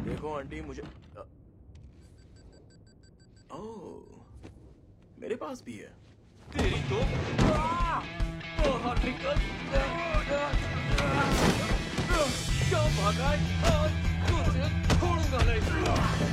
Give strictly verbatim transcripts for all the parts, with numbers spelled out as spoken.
देखो आंटी मुझे अ- ओह, मेरे पास भी है। तेरी तो बाहर निकल। क्या भागा है? तुझे छोड़ूंगा नहीं।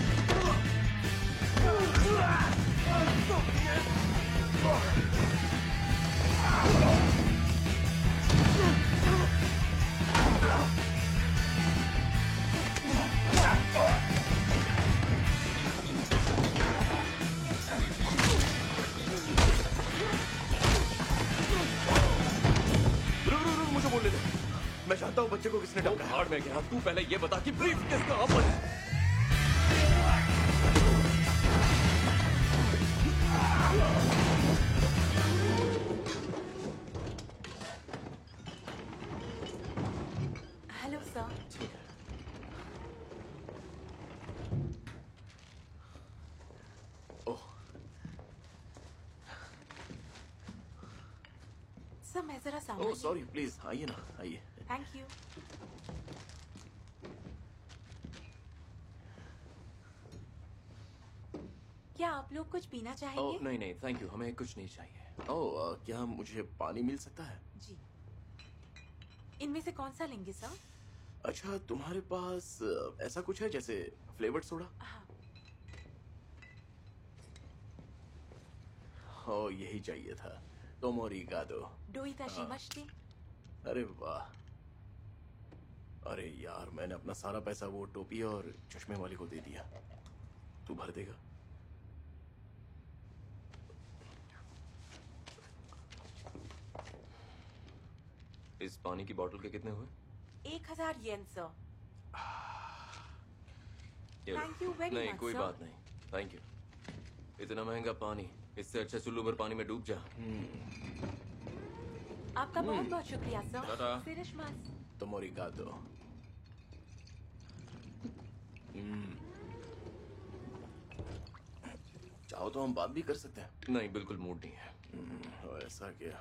रुक रुक रुक, मुझे बोलने दे। मैं जानता हूँ बच्चे को किसने वो टपका है। भाड़ में गया। तू पहले ये बता कि ब्रीफ केस कहाँ पर है? Hello sir. ठीक है। ओह, सर मैं जरा ओह सामान सॉरी, प्लीज आइए ना, आइए। Thank you. क्या आप लोग कुछ पीना ओह चाहेंगे? नहीं नहीं, थैंक यू, हमें कुछ नहीं चाहिए। ओह, अ, क्या मुझे पानी मिल सकता है? जी। इनमें से कौन सा लेंगे सर? अच्छा, तुम्हारे पास अ, ऐसा कुछ है जैसे फ्लेवर्ड सोडा? हाँ। ओह, यही चाहिए था। तोमोरिगादो। डोईताशी मश्ते। अरे वाह। अरे यार, मैंने अपना सारा पैसा वो टोपी और चश्मे वाले को दे दिया। तू भर देगा? इस पानी की बोतल के कितने हुए? एक हजार येन सर। ये लो। Thank you very नहीं much, कोई sir. बात नहीं, थैंक यू। इतना महंगा पानी, इससे अच्छा चुल्लू भर पानी में डूब जा। आपका बहुत बहुत शुक्रिया सर। टाटा। सिरिशमास। तोमोरिगादो। हम्म। चाहो तो हम बात भी कर सकते हैं। नहीं, बिल्कुल मूड नहीं है। हम्म, ऐसा क्या?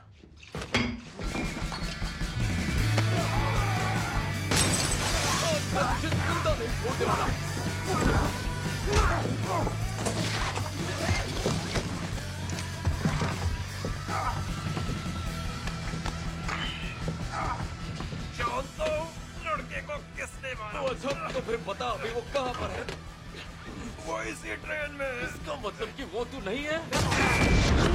जिंदा नहीं छोड़ने वाला। जानता हूँ लड़के को किसने मारा। तो अच्छा, तो फिर बता अभी वो कहाँ पर है? वो इसी ट्रेन में है। इसका मतलब कि वो तू नहीं है?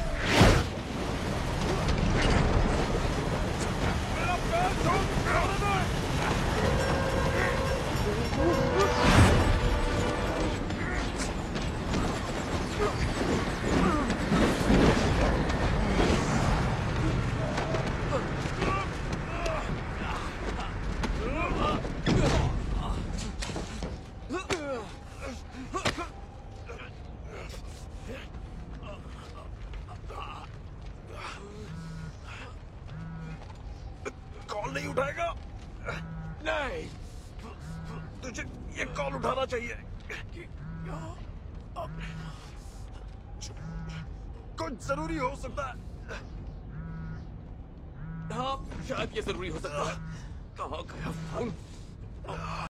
मेरा पैर छोड़, छोड़ दे। कॉल नहीं उठाएगा? नहीं। तुझे ये कॉल उठाना चाहिए। कुछ जरूरी हो सकता है। हाँ, शायद ये जरूरी हो सकता है। कहाँ गया फोन?